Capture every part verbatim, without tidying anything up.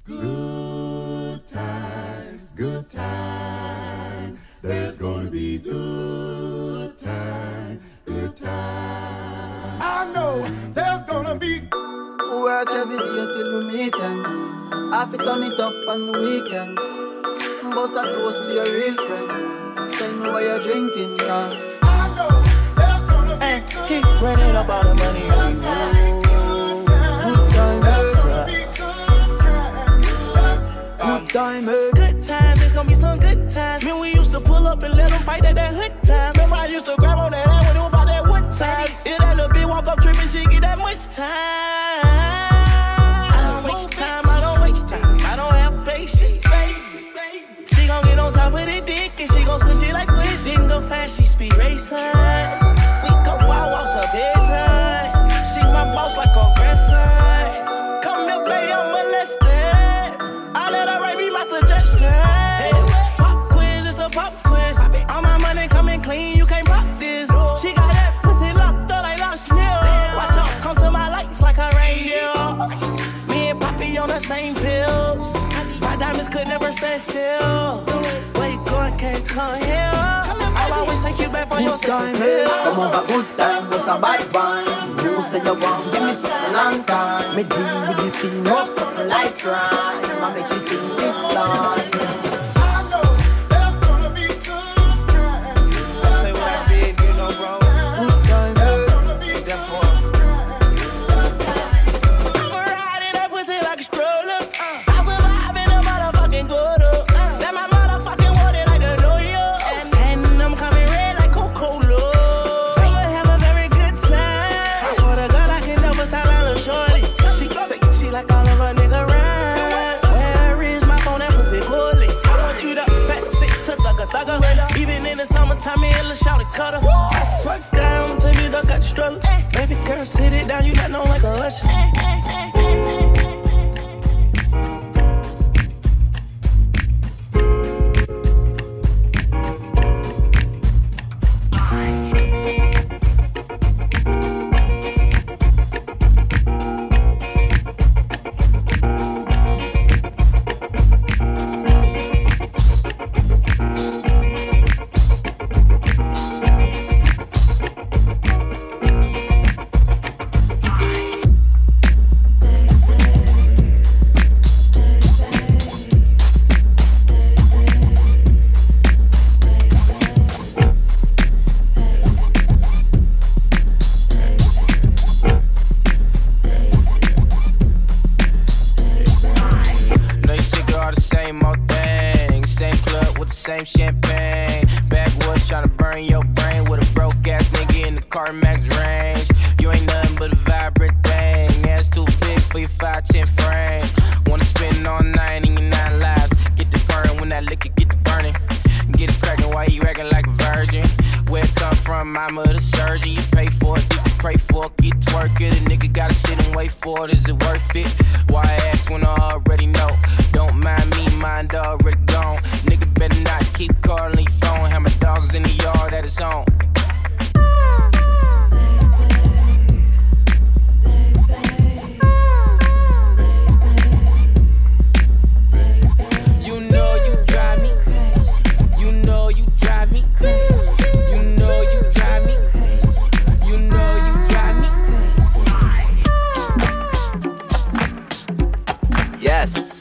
Good times, good times. There's gonna be good times, good times. I know there's gonna be. Work every day till we meet ends. Have to turn it up on the weekends. Boss a toast to your real friend. Tell me why you're drinking, yeah. I know there's gonna be hey, good he running up all the money on you. Good time, eh? Good times, it's gonna be some good times. Man, we used to pull up and let them fight at that hood time. Remember I used to grab on that ass when it was about that wood time. If that little bitch walk up tripping, she get that much time. I don't waste time, I don't waste time. I don't have patience, baby. She gon' get on top of the dick and she gon' squish it like squish. She can go fast, she speed racing. We go wild out to bedtime. She my boss like a grandson. Come here, baby, I'm molested. I let her write me my suggestions. Hey, pop quiz, it's a pop quiz. All my money coming clean, you can't rock this. She got that pussy locked up like Lost Mill. Watch out, come to my lights like a reindeer. Me and Poppy on the same pills. My diamonds could never stand still. Where you going, can't come here. I'll always take you back for your sex appeal. Come over, good time, what's a bad one? You say you want, give me something long time. Me deal with this thing, no something like crime. I make you sing this song. I know there's gonna be good times. Say what I did, you know, bro. Good time, eh? Therefore, I'm riding that pussy like a stroller. Uh, I survive in a motherfucking Gordo. Uh, that my motherfucking water like the New York. And, and I'm coming red like Coca-Cola. I'ma have a very good time. I swear to God, I can never sound like a shorty. She say she like all of a nigga rhyme. Where is my phone? That pussy poorly. I want you to pass it to thugger thugger. Even in the summertime, me and Lil' Shawty cutter. I swear to God, I'ma tell you, dog got the struggle. Baby girl, sit it down, you not know like a usher. Know you sick of all the same old things. Same club with the same champagne. Backwoods tryna burn your brain with a broke ass nigga in the CarMax range. You ain't nothing but a vibrant thing. Ass too big for your five ten frame. Wanna spend all night in your nine lives. Get the current when that liquor get the burning. Get it crackin' while you acting like a virgin. Where it come from, mama the surgeon. You pay for it, get to pray for it, get to work it. A nigga gotta sit and wait for it, is it worth it? Why ask when I already know? Don't mind me, mind already gone. Nigga better not keep calling your phone. Have my dogs in the yard at his home. You know you drive me crazy. You know you drive me crazy. You know you drive me crazy. You know you drive me crazy. Yes.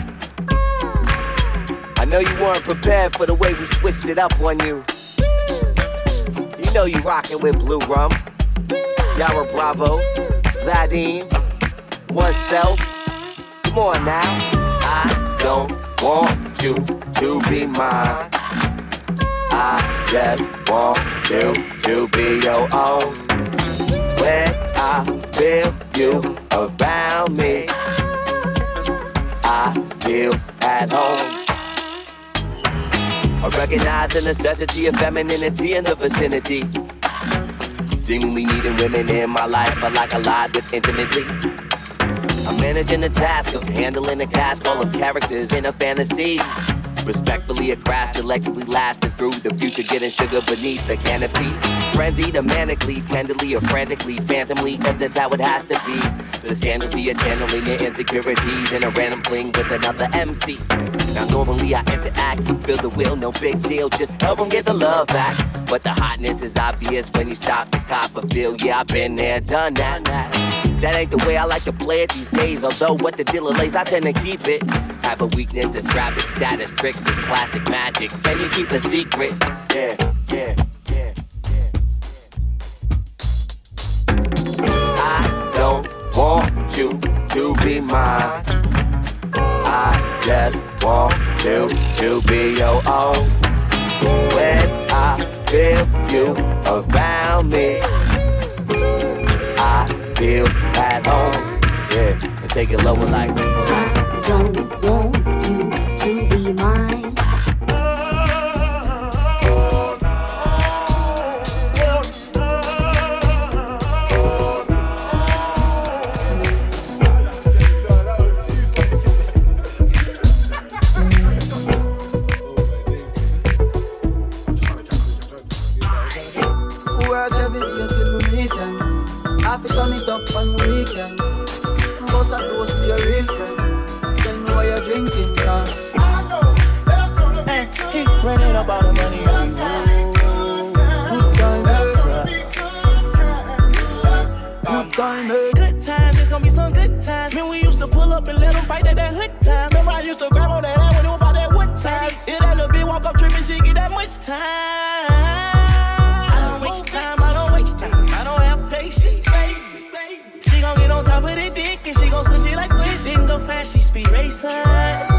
I know you weren't prepared for the way we switched it up on you. You know you rockin' with Blue Rum, Yara Bravo, Vadim, Oneself. Come on now. I don't want you to be mine. I just want you to be your own. When I feel you around me, I feel at home. I recognize the necessity of femininity in the vicinity. Seemingly needing women in my life, but like a lot with intimately. I'm managing the task of handling a cast full of characters in a fantasy. Respectfully a crash, selectively lasting through the future, getting sugar beneath the canopy. Frenzied or manically, tenderly or frantically, phantomly, cause that's how it has to be. The scandals see you channeling your insecurities in a random fling with another M C. Now normally I interact, feel the will, no big deal, just help them get the love back. But the hotness is obvious when you stop to cop a feel. Yeah, I've been there, done that. That ain't the way I like to play it these days, although what the dealer lays, I tend to keep it. Have a weakness that's rapid status, tricks, this classic magic. Can you keep a secret? Yeah, yeah, yeah, yeah. I don't want you to be mine. I just want you to be your own. When I feel you around me, I feel at home. Yeah, and take it lower like I don't want you to be mine. Work every day till we meet and I fi turn it up on weekends. But I toast to your real friend. Tell me why you're drinking, girl. Hey, he running up all the money on you. Good times, good times. Good times, it's gonna be some good times. Man, we used to pull up and let them fight at that hood time. Remember I used to grab on that ass when it was about that wood time. If that little bitch walk up tripping, she get that much time. I don't waste time, I don't waste time. I don't have patience, baby. She gon' get on top of the dick and she gon' squish it like squish. Didn't go fast, she speed racing.